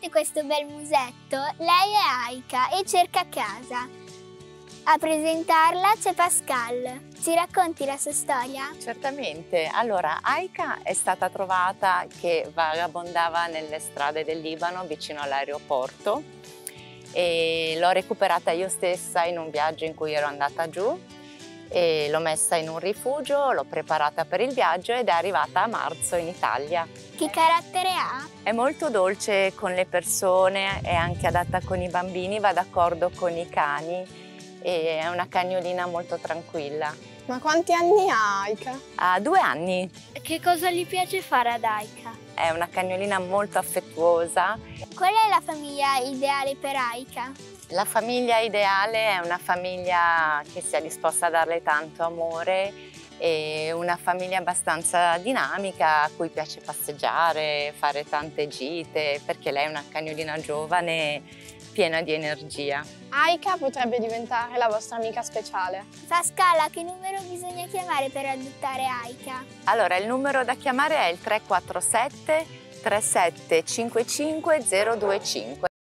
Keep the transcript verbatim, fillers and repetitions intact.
Nonostante questo bel musetto, lei è Aika e cerca casa. A presentarla c'è Pascal. Ci racconti la sua storia? Certamente. Allora, Aika è stata trovata che vagabondava nelle strade del Libano vicino all'aeroporto e l'ho recuperata io stessa in un viaggio in cui ero andata giù e l'ho messa in un rifugio, l'ho preparata per il viaggio ed è arrivata a marzo in Italia. Che carattere ha? È molto dolce con le persone, è anche adatta con i bambini, va d'accordo con i cani e è una cagnolina molto tranquilla. Ma quanti anni ha Aika? Ha due anni. Che cosa gli piace fare ad Aika? È una cagnolina molto affettuosa. Qual è la famiglia ideale per Aika? La famiglia ideale è una famiglia che sia disposta a darle tanto amore e una famiglia abbastanza dinamica a cui piace passeggiare, fare tante gite, perché lei è una cagnolina giovane piena di energia. Aika potrebbe diventare la vostra amica speciale. Pascal, a che numero bisogna chiamare per adottare Aika? Allora, il numero da chiamare è il tre quattro sette tre sette cinque cinque zero due cinque.